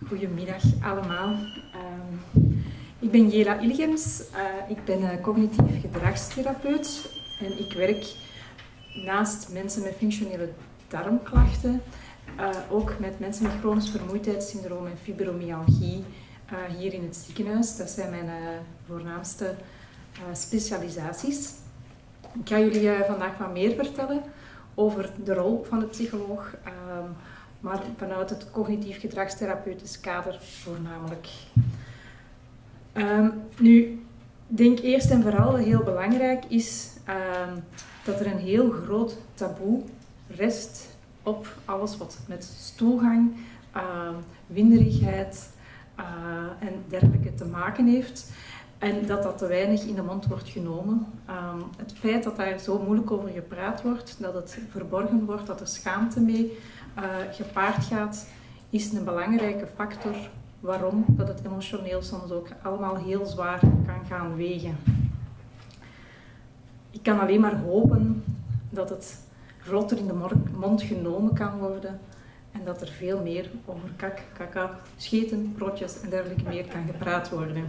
Goedemiddag allemaal. Ik ben Jela Ilgems. Ik ben cognitief gedragstherapeut en ik werk naast mensen met functionele darmklachten ook met mensen met chronisch vermoeidheidssyndroom en fibromyalgie hier in het ziekenhuis. Dat zijn mijn voornaamste specialisaties. Ik ga jullie vandaag wat meer vertellen over de rol van de psycholoog, maar vanuit het cognitief gedragstherapeutisch kader voornamelijk. Nu, ik denk eerst en vooral dat heel belangrijk is dat er een heel groot taboe rest op alles wat met stoelgang, winderigheid en dergelijke te maken heeft. En dat dat te weinig in de mond wordt genomen. Het feit dat daar zo moeilijk over gepraat wordt, dat het verborgen wordt, dat er schaamte mee gepaard gaat, is een belangrijke factor waarom dat het emotioneel soms ook allemaal heel zwaar kan gaan wegen. Ik kan alleen maar hopen dat het vlotter in de mond genomen kan worden en dat er veel meer over kak, kaka, scheten, broodjes en dergelijke meer kan gepraat worden.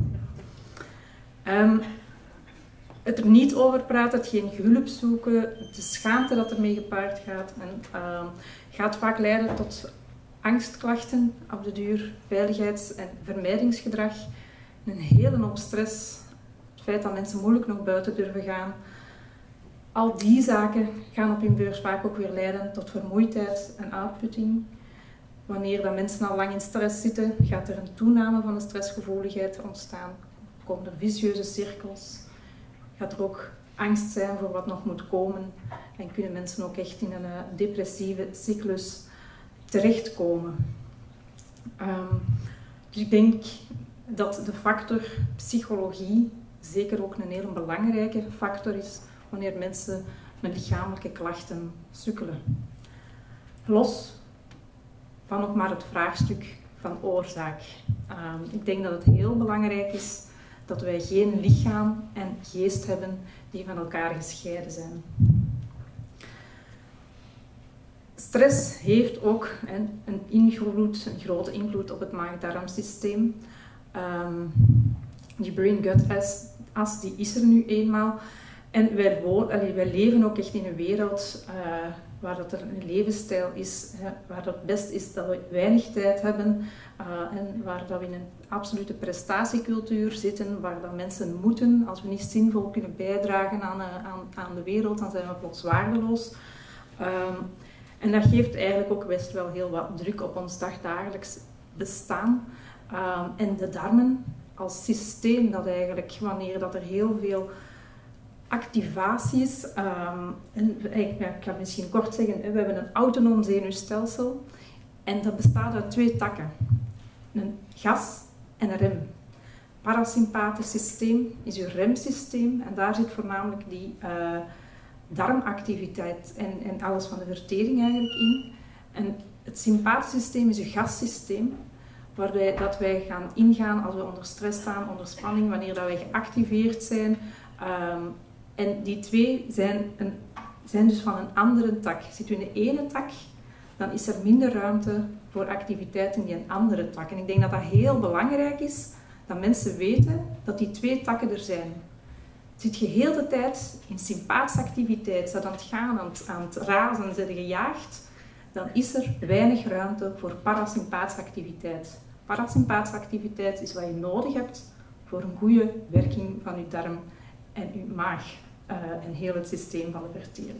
Het er niet over praten, het geen hulp zoeken, de schaamte dat ermee gepaard gaat, gaat vaak leiden tot angstklachten op de duur, veiligheids- en vermijdingsgedrag, een hele hoop stress, het feit dat mensen moeilijk nog buiten durven gaan. Al die zaken gaan op hun beurt vaak ook weer leiden tot vermoeidheid en uitputting. Wanneer dat mensen al lang in stress zitten, gaat er een toename van de stressgevoeligheid ontstaan. Komen er vicieuze cirkels, gaat er ook angst zijn voor wat nog moet komen en kunnen mensen ook echt in een depressieve cyclus terechtkomen. Dus ik denk dat de factor psychologie zeker ook een heel belangrijke factor is wanneer mensen met lichamelijke klachten sukkelen. Los van nog maar het vraagstuk van oorzaak. Ik denk dat het heel belangrijk is dat wij geen lichaam en geest hebben die van elkaar gescheiden zijn. Stress heeft ook een grote invloed op het maag-darmsysteem. Die brain-gut-as die is er nu eenmaal. En wij leven ook echt in een wereld waar dat er een levensstijl is, waar het best is dat we weinig tijd hebben en waar dat we in een absolute prestatiecultuur zitten, waar dat mensen moeten. Als we niet zinvol kunnen bijdragen aan de wereld, dan zijn we plots waardeloos. En dat geeft eigenlijk ook best wel heel wat druk op ons dagdagelijks bestaan. En de darmen als systeem, dat eigenlijk wanneer dat er heel veel activaties, ik ga misschien kort zeggen, we hebben een autonoom zenuwstelsel en dat bestaat uit twee takken. Een gas en een rem. Parasympathisch systeem is uw remsysteem en daar zit voornamelijk die darmactiviteit en alles van de vertering eigenlijk in. En het sympathisch systeem is uw gassysteem, waarbij dat wij gaan ingaan als we onder stress staan, onder spanning, wanneer dat wij geactiveerd zijn. En die twee zijn dus van een andere tak. Zit u in de ene tak, dan is er minder ruimte voor activiteit in die andere tak. En ik denk dat dat heel belangrijk is, dat mensen weten dat die twee takken er zijn. Zit je heel de tijd in sympathische activiteit, zit aan het gaan, aan het razen, zit gejaagd, dan is er weinig ruimte voor parasympathische activiteit. Parasympathische activiteit is wat je nodig hebt voor een goede werking van je darm en uw maag en heel het systeem van de vertering.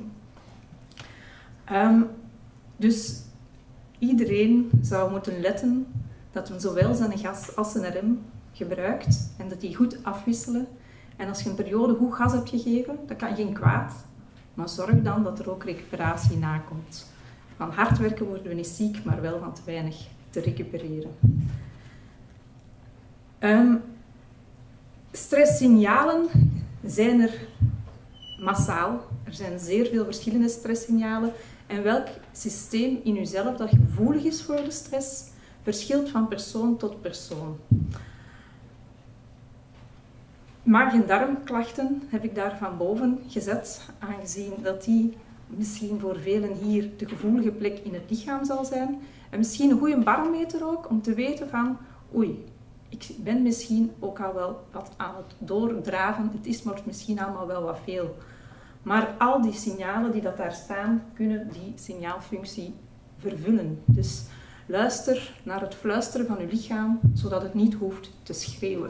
Dus iedereen zou moeten letten dat men zowel zijn gas als zijn rem gebruikt en dat die goed afwisselen. En als je een periode goed gas hebt gegeven, dat kan geen kwaad, maar zorg dan dat er ook recuperatie nakomt. Van hard werken worden we niet ziek, maar wel van te weinig te recupereren. Stresssignalen zijn er massaal. Er zijn zeer veel verschillende stresssignalen. En welk systeem in uzelf dat gevoelig is voor de stress, verschilt van persoon tot persoon. Maag- en darmklachten heb ik daar van boven gezet, aangezien dat die misschien voor velen hier de gevoelige plek in het lichaam zal zijn. En misschien een goede barometer ook om te weten van, oei, ik ben misschien ook al wel wat aan het doordraven. Het is misschien allemaal wel wat veel. Maar al die signalen die daar staan, kunnen die signaalfunctie vervullen. Dus luister naar het fluisteren van uw lichaam, zodat het niet hoeft te schreeuwen.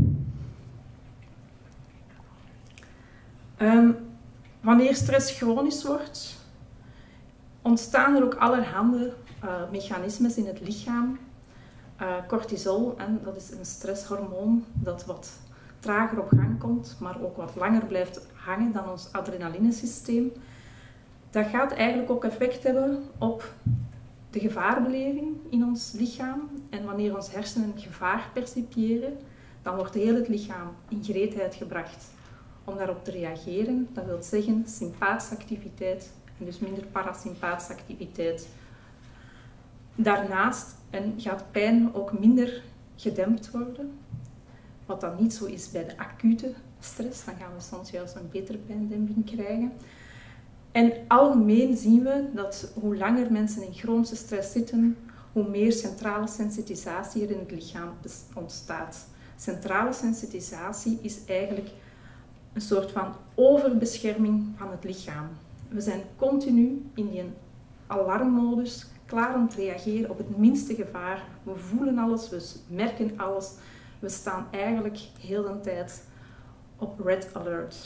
Wanneer stress chronisch wordt, ontstaan er ook allerhande mechanismes in het lichaam. Cortisol, dat is een stresshormoon dat wat trager op gang komt, maar ook wat langer blijft hangen dan ons adrenalinesysteem. Dat gaat eigenlijk ook effect hebben op de gevaarbeleving in ons lichaam. En wanneer ons hersenen gevaar percipiëren, dan wordt heel het lichaam in gereedheid gebracht om daarop te reageren. Dat wil zeggen sympathische activiteit en dus minder parasympathische activiteit. Daarnaast gaat pijn ook minder gedempt worden. Wat dan niet zo is bij de acute stress, dan gaan we soms juist een betere pijndemping krijgen. En algemeen zien we dat hoe langer mensen in chronische stress zitten, hoe meer centrale sensitisatie er in het lichaam ontstaat. Centrale sensitisatie is eigenlijk een soort van overbescherming van het lichaam. We zijn continu in die alarmmodus, klaar om te reageren op het minste gevaar. We voelen alles, we merken alles. We staan eigenlijk heel de tijd op red alert.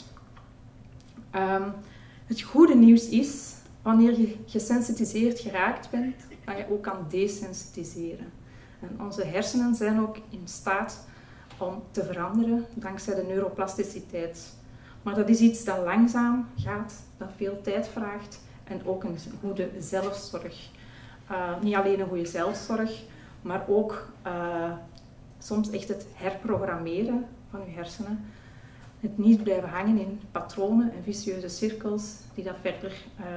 Het goede nieuws is, wanneer je gesensitiseerd geraakt bent, dat je ook kan desensitiseren. En onze hersenen zijn ook in staat om te veranderen dankzij de neuroplasticiteit. Maar dat is iets dat langzaam gaat, dat veel tijd vraagt en ook een goede zelfzorg. Niet alleen een goede zelfzorg, maar ook soms echt het herprogrammeren van je hersenen. Het niet blijven hangen in patronen en vicieuze cirkels die dat verder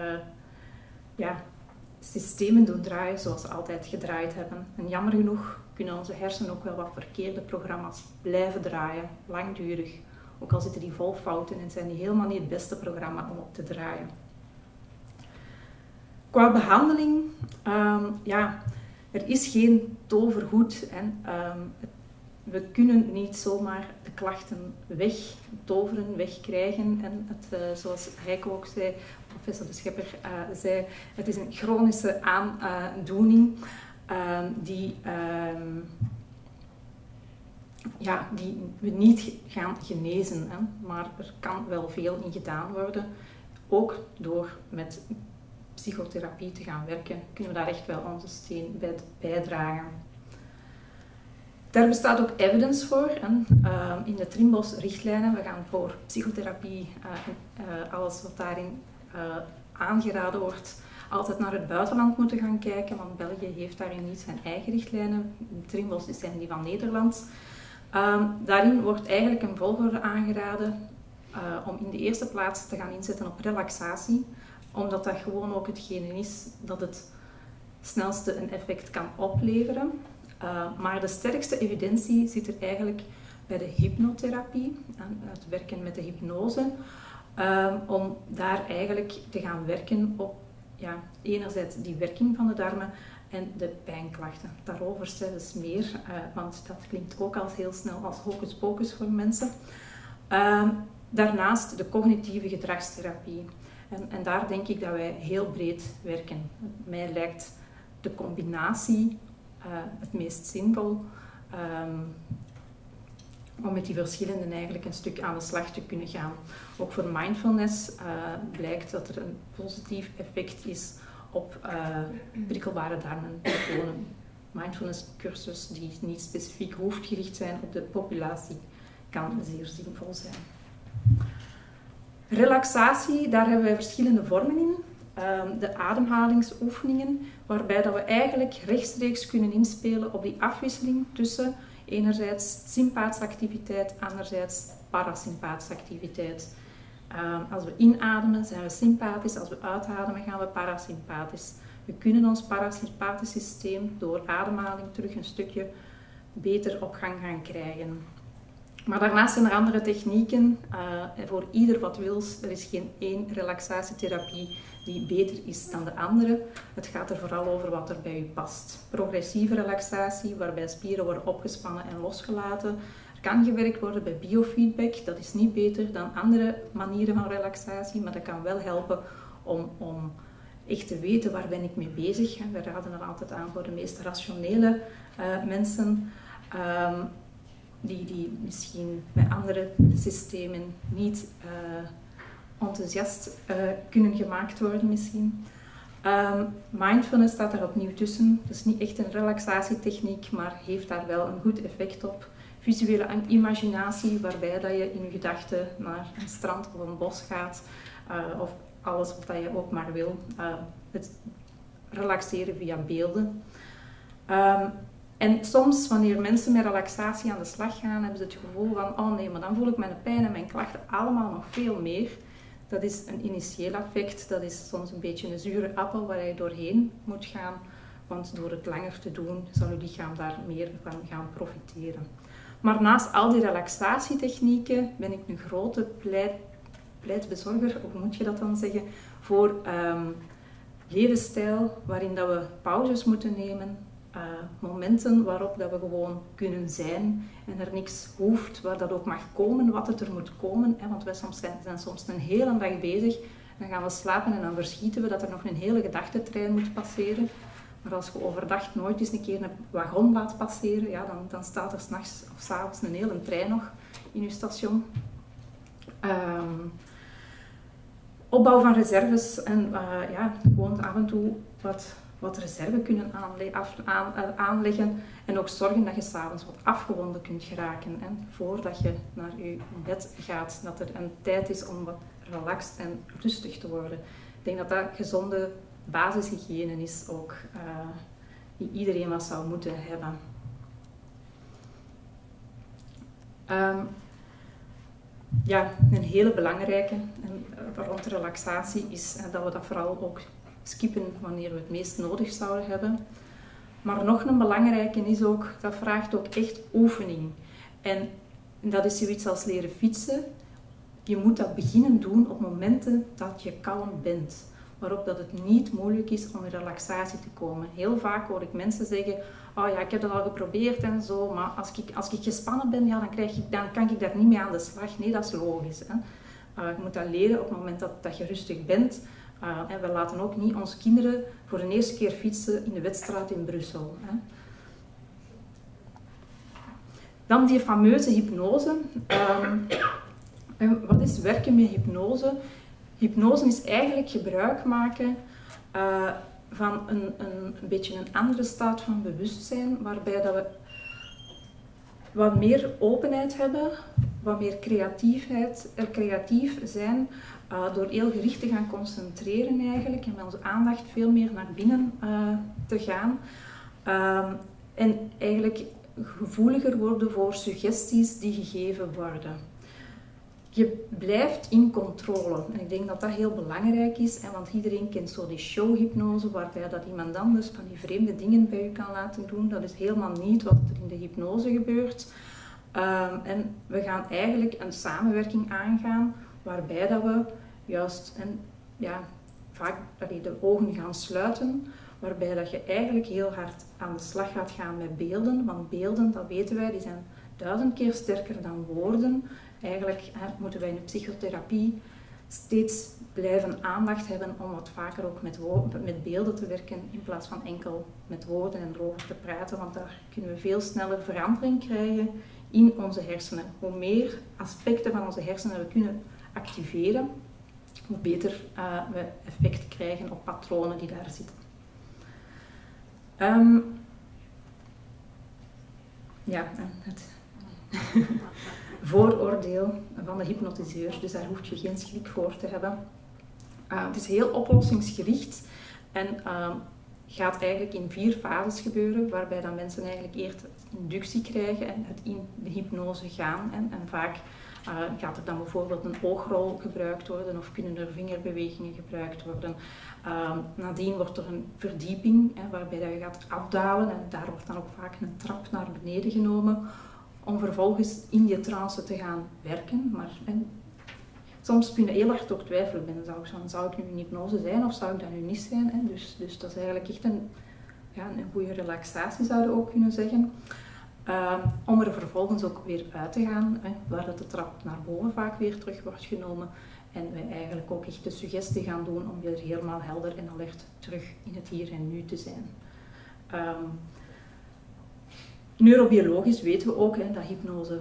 systemen doen draaien zoals ze altijd gedraaid hebben. En jammer genoeg kunnen onze hersenen ook wel wat verkeerde programma's blijven draaien, langdurig. Ook al zitten die vol fouten en zijn die helemaal niet het beste programma om op te draaien. Qua behandeling, er is geen tovergoed. We kunnen niet zomaar de klachten wegtoveren, wegkrijgen. En zoals Heiko ook zei, professor De Schepper zei, het is een chronische aandoening die we niet gaan genezen. Maar er kan wel veel in gedaan worden. Ook door met psychotherapie te gaan werken, kunnen we daar echt wel onze steen bij bijdragen. Daar bestaat ook evidence voor. In de Trimbos-richtlijnen, we gaan voor psychotherapie, alles wat daarin aangeraden wordt, altijd naar het buitenland moeten gaan kijken, want België heeft daarin niet zijn eigen richtlijnen. Trimbos zijn die van Nederland. Daarin wordt eigenlijk een volgorde aangeraden om in de eerste plaats te gaan inzetten op relaxatie, omdat dat gewoon ook hetgene is dat het snelste een effect kan opleveren. Maar de sterkste evidentie zit er eigenlijk bij de hypnotherapie, het werken met de hypnose, om daar eigenlijk te gaan werken op enerzijds die werking van de darmen en de pijnklachten. Daarover zelfs meer, want dat klinkt ook al heel snel als hocus pocus voor mensen. Daarnaast de cognitieve gedragstherapie. En daar denk ik dat wij heel breed werken. Mij lijkt de combinatie het meest zinvol om met die verschillende eigenlijk een stuk aan de slag te kunnen gaan. Ook voor mindfulness blijkt dat er een positief effect is op prikkelbare darmen. Gewoon een mindfulness cursus die niet specifiek hoofdgericht zijn op de populatie kan zeer zinvol zijn. Relaxatie, daar hebben wij verschillende vormen in. De ademhalingsoefeningen, waarbij dat we eigenlijk rechtstreeks kunnen inspelen op die afwisseling tussen enerzijds sympathische activiteit, anderzijds parasympathische activiteit. Als we inademen zijn we sympathisch, als we uitademen gaan we parasympathisch. We kunnen ons parasympathisch systeem door ademhaling terug een stukje beter op gang gaan krijgen. Maar daarnaast zijn er andere technieken, voor ieder wat wils. Er is geen één relaxatietherapie die beter is dan de andere. Het gaat er vooral over wat er bij u past. Progressieve relaxatie, waarbij spieren worden opgespannen en losgelaten. Er kan gewerkt worden bij biofeedback. Dat is niet beter dan andere manieren van relaxatie, maar dat kan wel helpen om echt te weten waar ben ik mee bezig. We raden er altijd aan voor de meest rationele mensen. Die misschien met andere systemen niet enthousiast kunnen gemaakt worden misschien. Mindfulness staat daar opnieuw tussen. Het is niet echt een relaxatietechniek, maar heeft daar wel een goed effect op. Visuele imaginatie, waarbij dat je in je gedachten naar een strand of een bos gaat, of alles wat je ook maar wil. Het relaxeren via beelden. En soms, wanneer mensen met relaxatie aan de slag gaan, hebben ze het gevoel van, oh nee, maar dan voel ik mijn pijn en mijn klachten allemaal nog veel meer. Dat is een initieel effect, dat is soms een beetje een zure appel waar je doorheen moet gaan, want door het langer te doen, zal je lichaam daar meer van gaan profiteren. Maar naast al die relaxatietechnieken ben ik een grote pleitbezorger, hoe moet je dat dan zeggen, voor levensstijl waarin dat we pauzes moeten nemen, momenten waarop dat we gewoon kunnen zijn en er niks hoeft, waar dat ook mag komen, wat het er moet komen. Hè, want wij zijn soms een hele dag bezig, dan gaan we slapen en dan verschieten we dat er nog een hele gedachtentrein moet passeren. Maar als je overdag nooit eens een keer een wagon laat passeren, ja, dan staat er 's nachts of 's avonds een hele trein nog in je station. Opbouw van reserves en gewoon af en toe wat reserve kunnen aanleggen en ook zorgen dat je 's avonds wat afgewonden kunt geraken. En voordat je naar je bed gaat, dat er een tijd is om wat relaxed en rustig te worden. Ik denk dat dat gezonde basishygiëne is ook, die iedereen wat zou moeten hebben. Een hele belangrijke rond relaxatie is dat we dat vooral ook skippen wanneer we het meest nodig zouden hebben. Maar nog een belangrijke is ook, dat vraagt ook echt oefening. En dat is zoiets als leren fietsen. Je moet dat beginnen doen op momenten dat je kalm bent. Waarop dat het niet moeilijk is om in relaxatie te komen. Heel vaak hoor ik mensen zeggen, oh ja, ik heb dat al geprobeerd en zo, maar als ik gespannen ben, ja, dan kan ik daar niet mee aan de slag. Nee, dat is logisch. Hè. Je moet dat leren op het moment dat je rustig bent. En we laten ook niet onze kinderen voor de eerste keer fietsen in de Wetstraat in Brussel. Hè. Dan die fameuze hypnose. Wat is werken met hypnose? Hypnose is eigenlijk gebruik maken van een beetje een andere staat van bewustzijn, waarbij dat we wat meer openheid hebben, wat meer creatief zijn, door heel gericht te gaan concentreren eigenlijk en met onze aandacht veel meer naar binnen te gaan. En eigenlijk gevoeliger worden voor suggesties die gegeven worden. Je blijft in controle en ik denk dat dat heel belangrijk is, want iedereen kent zo die showhypnose waarbij dat iemand anders van die vreemde dingen bij je kan laten doen. Dat is helemaal niet wat er in de hypnose gebeurt. En we gaan eigenlijk een samenwerking aangaan waarbij dat we juist vaak de ogen gaan sluiten, waarbij dat je eigenlijk heel hard aan de slag gaat gaan met beelden, want beelden, dat weten wij, die zijn 1000 keer sterker dan woorden. Eigenlijk moeten wij in de psychotherapie steeds blijven aandacht hebben om wat vaker ook met beelden te werken in plaats van enkel met woorden en erover te praten, want daar kunnen we veel sneller verandering krijgen in onze hersenen. Hoe meer aspecten van onze hersenen we kunnen activeren, hoe beter we effect krijgen op patronen die daar zitten. Het vooroordeel van de hypnotiseur, dus daar hoef je geen schrik voor te hebben. Het is heel oplossingsgericht en gaat eigenlijk in 4 fases gebeuren, waarbij dan mensen eigenlijk eerst inductie krijgen en het in de hypnose gaan. En vaak gaat er dan bijvoorbeeld een oogrol gebruikt worden of kunnen er vingerbewegingen gebruikt worden. Nadien wordt er een verdieping, waarbij je gaat afdalen en daar wordt dan ook vaak een trap naar beneden genomen om vervolgens in die trance te gaan werken. Maar soms kun je heel hard ook twijfelen. Zou ik nu in hypnose zijn of zou ik dat nu niet zijn? Hè? Dus dat is eigenlijk echt een goede relaxatie, zouden we ook kunnen zeggen. Om er vervolgens ook weer uit te gaan, waar de trap naar boven vaak weer terug wordt genomen. En wij eigenlijk ook echt de suggestie gaan doen om weer helemaal helder en alert terug in het hier en nu te zijn. Neurobiologisch weten we ook dat hypnose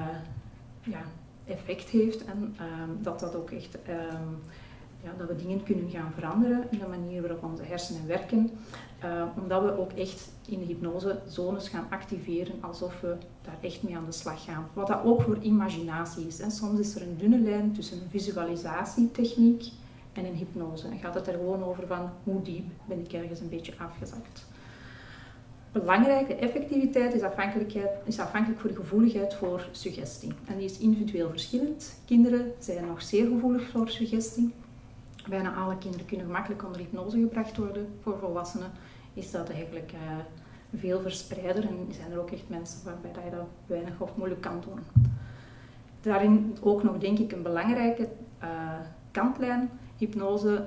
effect heeft en dat ook echt dat we dingen kunnen gaan veranderen in de manier waarop onze hersenen werken, omdat we ook echt in de hypnose zones gaan activeren alsof we daar echt mee aan de slag gaan. Wat dat ook voor imaginatie is. En soms is er een dunne lijn tussen een visualisatietechniek en een hypnose. En gaat het er gewoon over van hoe diep ben ik ergens een beetje afgezakt. Belangrijke effectiviteit is afhankelijk voor de gevoeligheid voor suggestie. En die is individueel verschillend. Kinderen zijn nog zeer gevoelig voor suggestie. Bijna alle kinderen kunnen gemakkelijk onder hypnose gebracht worden. Voor volwassenen is dat eigenlijk veel verspreider en zijn er ook echt mensen waarbij je dat weinig of moeilijk kan doen. Daarin ook nog denk ik een belangrijke kantlijn. Hypnose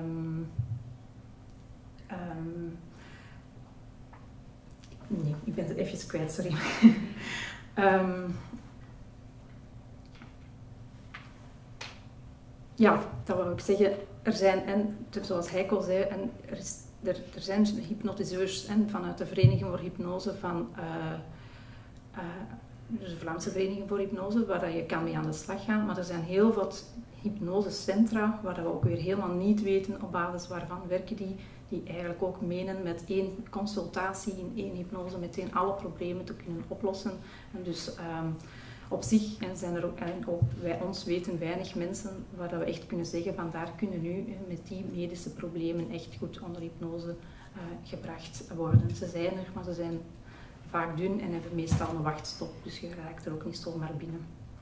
nee, ik ben het even kwijt, sorry. Dat wou ik zeggen. Er zijn, en zoals Heiko zei, er zijn hypnotiseurs vanuit de Vereniging voor Hypnose van de Vlaamse Vereniging voor Hypnose, waar je kan mee aan de slag gaan. Maar er zijn heel wat hypnosecentra waar we ook weer helemaal niet weten op basis waarvan werken die eigenlijk ook menen met 1 consultatie in 1 hypnose meteen alle problemen te kunnen oplossen. En dus op zich zijn er ook bij ons weten weinig mensen waar we echt kunnen zeggen van daar kunnen nu met die medische problemen echt goed onder hypnose gebracht worden. Ze zijn er, maar ze zijn vaak dun en hebben meestal een wachtstop, dus je raakt er ook niet zomaar binnen.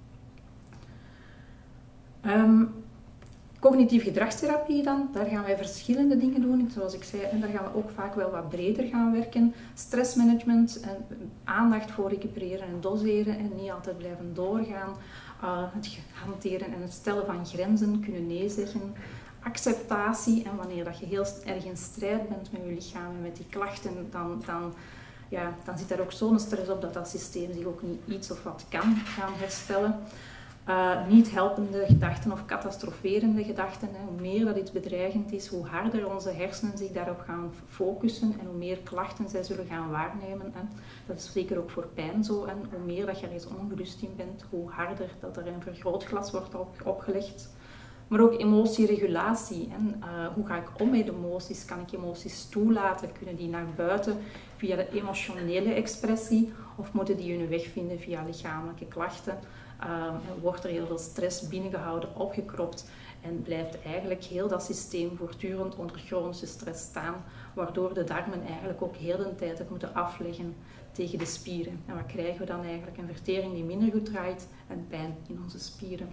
Cognitief gedragstherapie dan, daar gaan wij verschillende dingen doen. Zoals ik zei, en daar gaan we ook vaak wel wat breder gaan werken. Stressmanagement, en aandacht voor recupereren en doseren en niet altijd blijven doorgaan. Het hanteren en het stellen van grenzen, kunnen nee zeggen. Acceptatie, en wanneer dat je heel erg in strijd bent met je lichaam en met die klachten, dan zit daar ook zo'n stress op dat systeem zich ook niet iets of wat kan gaan herstellen. Niet helpende gedachten of catastroferende gedachten. Hoe meer dat iets bedreigend is, hoe harder onze hersenen zich daarop gaan focussen en hoe meer klachten zij zullen gaan waarnemen. Dat is zeker ook voor pijn zo. En hoe meer dat je ergens ongerust in bent, hoe harder dat er een vergrootglas wordt opgelegd. Maar ook emotieregulatie. Hoe ga ik om met emoties? Kan ik emoties toelaten? Kunnen die naar buiten via de emotionele expressie? Of moeten die hun weg vinden via lichamelijke klachten? Wordt er heel veel stress binnengehouden, opgekropt en blijft eigenlijk heel dat systeem voortdurend onder chronische stress staan, waardoor de darmen eigenlijk ook heel de tijd het moeten afleggen tegen de spieren. En wat krijgen we dan eigenlijk? Een vertering die minder goed draait en pijn in onze spieren.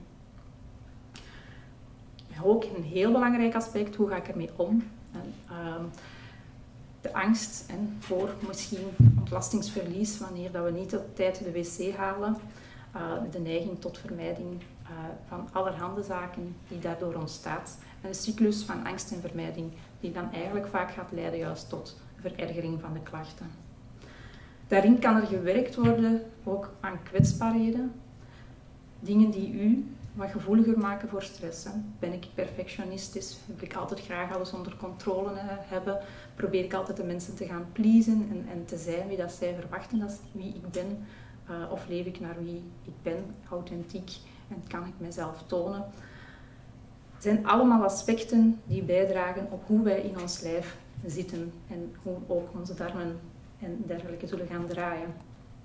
Ook een heel belangrijk aspect, hoe ga ik ermee om? De angst voor misschien ontlastingsverlies wanneer dat we niet op tijd de wc halen. De neiging tot vermijding van allerhande zaken die daardoor ontstaat. En de cyclus van angst en vermijding die dan eigenlijk vaak gaat leiden juist tot verergering van de klachten. Daarin kan er gewerkt worden ook aan kwetsbaarheden. Dingen die u wat gevoeliger maken voor stress. Ben ik perfectionistisch? Wil ik altijd graag alles onder controle hebben? Probeer ik altijd de mensen te gaan pleasen en te zijn wie dat zij verwachten dat wie ik ben? Of leef ik naar wie ik ben, authentiek, en kan ik mezelf tonen? Het zijn allemaal aspecten die bijdragen op hoe wij in ons lijf zitten en hoe ook onze darmen en dergelijke zullen gaan draaien.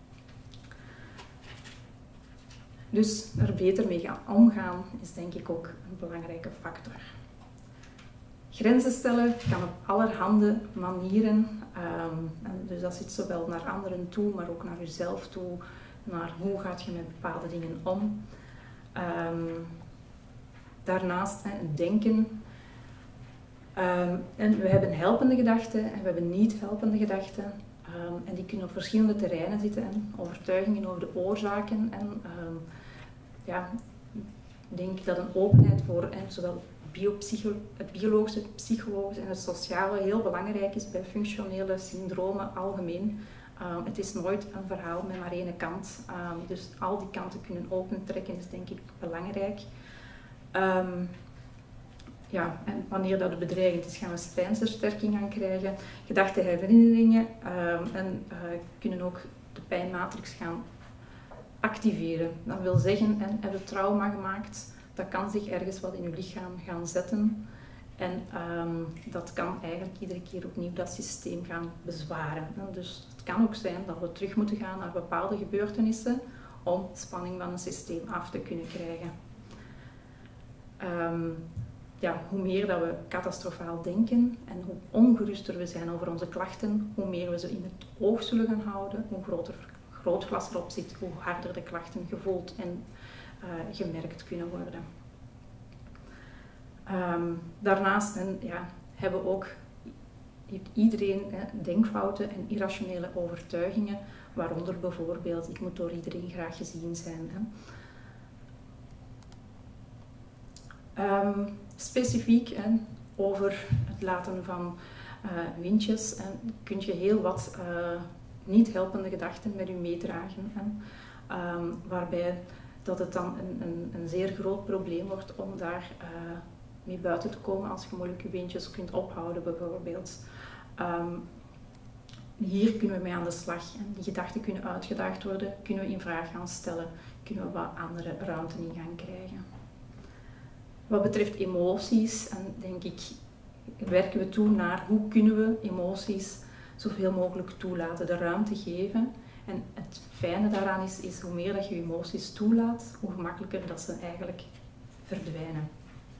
Dus er beter mee gaan omgaan is denk ik ook een belangrijke factor. Grenzen stellen kan op allerhande manieren. Dus dat zit zowel naar anderen toe, maar ook naar jezelf toe. Naar hoe gaat je met bepaalde dingen om. Daarnaast denken. En we hebben helpende gedachten en we hebben niet helpende gedachten. En die kunnen op verschillende terreinen zitten. Overtuigingen over de oorzaken. Ik denk dat een openheid voor zowel het biologische, het psychologische en het sociale heel belangrijk is bij functionele syndromen algemeen. Het is nooit een verhaal met maar één kant. Dus al die kanten kunnen opentrekken is denk ik belangrijk. Ja, en wanneer dat bedreigend is, gaan we spijnsversterking gaan krijgen, gedachten, herinneringen en kunnen ook de pijnmatrix gaan activeren. Dat wil zeggen, hebben trauma gemaakt, dat kan zich ergens wat in uw lichaam gaan zetten en dat kan eigenlijk iedere keer opnieuw dat systeem gaan bezwaren. Dus het kan ook zijn dat we terug moeten gaan naar bepaalde gebeurtenissen om spanning van een systeem af te kunnen krijgen. Ja, hoe meer dat we catastrofaal denken en hoe ongeruster we zijn over onze klachten, hoe meer we ze in het oog zullen gaan houden, hoe groter grootglas erop zit, hoe harder de klachten gevoeld en gemerkt kunnen worden. Daarnaast heeft iedereen denkfouten en irrationele overtuigingen, waaronder bijvoorbeeld ik moet door iedereen graag gezien zijn. Specifiek over het laten van windjes kun je heel wat niet helpende gedachten met u meedragen. Waarbij dat het dan een zeer groot probleem wordt om daar mee buiten te komen als je moeilijk je windjes kunt ophouden bijvoorbeeld. Hier kunnen we mee aan de slag en die gedachten kunnen uitgedaagd worden, kunnen we in vraag gaan stellen, kunnen we wat andere ruimte in gaan krijgen. Wat betreft emoties, en denk ik, werken we toe naar hoe kunnen we emoties zoveel mogelijk toelaten, de ruimte geven. En het fijne daaraan is hoe meer dat je emoties toelaat, hoe gemakkelijker dat ze eigenlijk verdwijnen.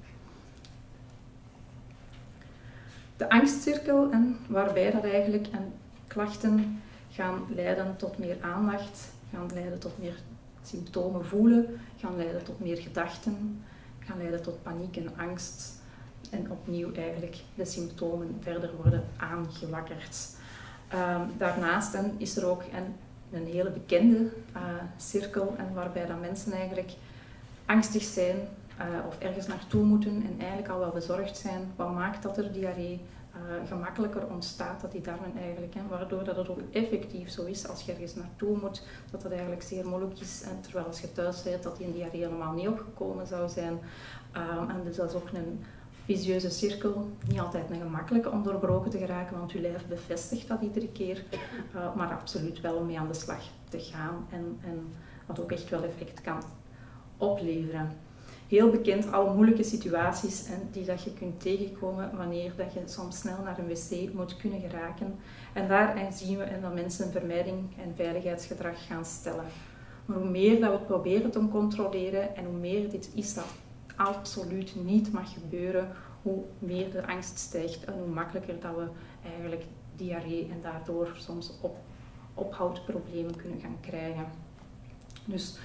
De angstcirkel, waarbij dat eigenlijk klachten gaan leiden tot meer aandacht, gaan leiden tot meer symptomen voelen, gaan leiden tot meer gedachten, gaan leiden tot paniek en angst en opnieuw eigenlijk de symptomen verder worden aangewakkerd. Daarnaast is er ook een hele bekende cirkel waarbij dat mensen eigenlijk angstig zijn of ergens naartoe moeten en eigenlijk al wel bezorgd zijn. Wat maakt dat er diarree gemakkelijker ontstaat, dat die darmen eigenlijk, waardoor dat het ook effectief zo is als je ergens naartoe moet, dat het eigenlijk zeer moeilijk is. En terwijl als je thuis bent, dat die diarree helemaal niet opgekomen zou zijn. En dus dat is ook een vicieuze cirkel, niet altijd een gemakkelijke om doorbroken te geraken, want je lijf bevestigt dat iedere keer, maar absoluut wel om mee aan de slag te gaan en wat ook echt wel effect kan opleveren. Heel bekend, alle moeilijke situaties die dat je kunt tegenkomen wanneer dat je soms snel naar een wc moet kunnen geraken. En daar zien we dat mensen een vermijding en veiligheidsgedrag gaan stellen. Maar hoe meer dat we het proberen te controleren en hoe meer dit is dat absoluut niet mag gebeuren, hoe meer de angst stijgt en hoe makkelijker dat we eigenlijk diarree en daardoor soms ophoudproblemen kunnen gaan krijgen. Dus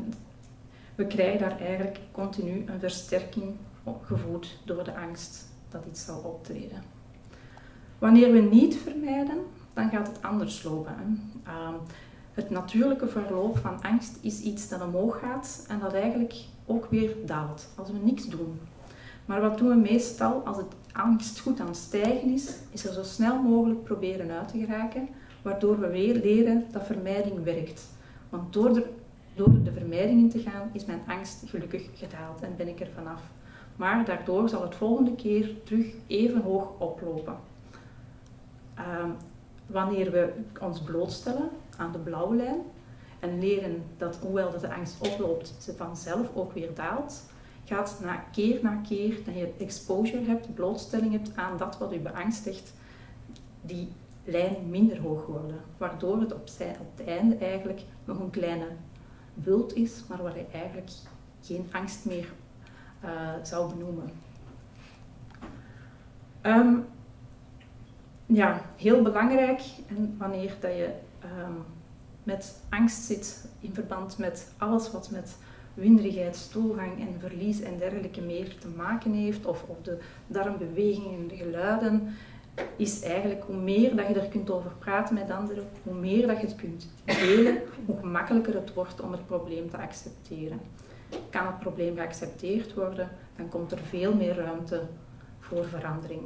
we krijgen daar eigenlijk continu een versterking gevoed door de angst dat iets zal optreden. Wanneer we niet vermijden, dan gaat het anders lopen. Het natuurlijke verloop van angst is iets dat omhoog gaat en dat eigenlijk ook weer daalt als we niks doen. Maar wat doen we meestal als het angst goed aan het stijgen is er zo snel mogelijk proberen uit te geraken, waardoor we weer leren dat vermijding werkt. Want door de vermijding in te gaan is mijn angst gelukkig gedaald en ben ik er vanaf. Maar daardoor zal het volgende keer terug even hoog oplopen. Wanneer we ons blootstellen aan de blauwe lijn en leren dat hoewel dat de angst oploopt, ze vanzelf ook weer daalt, gaat na keer dat je exposure hebt, blootstelling hebt aan dat wat u beangstigt, die lijn minder hoog worden. Waardoor het op het einde eigenlijk nog een kleine bult is, maar waar je eigenlijk geen angst meer zou benoemen. Ja, heel belangrijk, en wanneer dat je met angst zit in verband met alles wat met winderigheid, stoelgang en verlies en dergelijke meer te maken heeft, of de darmbewegingen en de geluiden, is eigenlijk hoe meer dat je er kunt over praten met anderen, hoe meer dat je het kunt delen, hoe gemakkelijker het wordt om het probleem te accepteren. kan het probleem geaccepteerd worden, dan komt er veel meer ruimte voor verandering.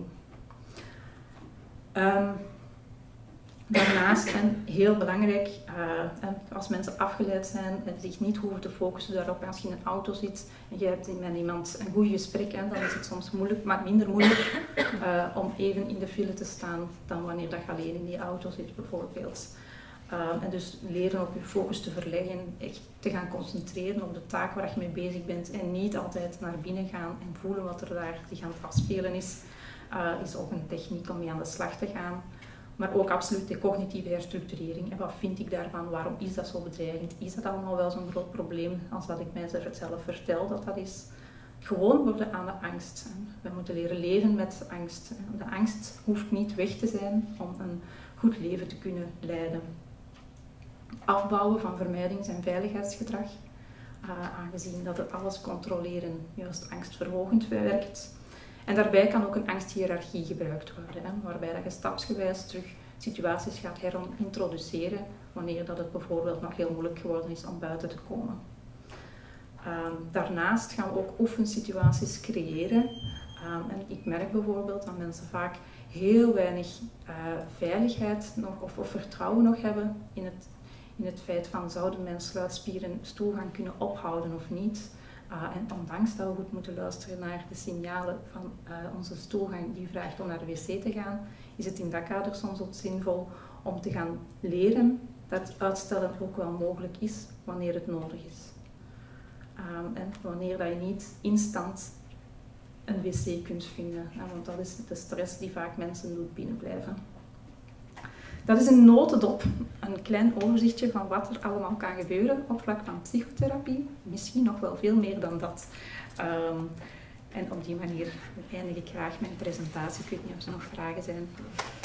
Daarnaast, en heel belangrijk, als mensen afgeleid zijn en zich niet hoeven te focussen daarop, als je in een auto zit en je hebt met iemand een goed gesprek, dan is het soms moeilijk, maar minder moeilijk om even in de file te staan dan wanneer dat je alleen in die auto zit bijvoorbeeld. En dus leren op je focus te verleggen, echt te gaan concentreren op de taak waar je mee bezig bent en niet altijd naar binnen gaan en voelen wat er daar zich aan het afspelen is ook een techniek om mee aan de slag te gaan. Maar ook absoluut de cognitieve herstructurering. En wat vind ik daarvan? Waarom is dat zo bedreigend? Is dat allemaal wel zo'n groot probleem als dat ik mijzelf vertel dat dat is? Gewoon worden aan de angst. We moeten leren leven met angst. De angst hoeft niet weg te zijn om een goed leven te kunnen leiden. Afbouwen van vermijdings- en veiligheidsgedrag. Aangezien dat het alles controleren juist angstverhogend werkt. En daarbij kan ook een angsthierarchie gebruikt worden, waarbij dat je stapsgewijs terug situaties gaat herintroduceren wanneer dat het bijvoorbeeld nog heel moeilijk geworden is om buiten te komen. Daarnaast gaan we ook oefensituaties creëren. En ik merk bijvoorbeeld dat mensen vaak heel weinig veiligheid of vertrouwen nog hebben in het feit van zouden mijn sluitspieren stoelgang kunnen ophouden of niet. En ondanks dat we goed moeten luisteren naar de signalen van onze stoelgang die vraagt om naar de wc te gaan, is het in dat kader soms ook zinvol om te gaan leren dat uitstellen ook wel mogelijk is wanneer het nodig is. En wanneer dat je niet instant een wc kunt vinden, want dat is de stress die vaak mensen doet binnenblijven. Dat is een notendop, een klein overzichtje van wat er allemaal kan gebeuren op vlak van psychotherapie. Misschien nog wel veel meer dan dat. En op die manier eindig ik graag mijn presentatie. Ik weet niet of er nog vragen zijn.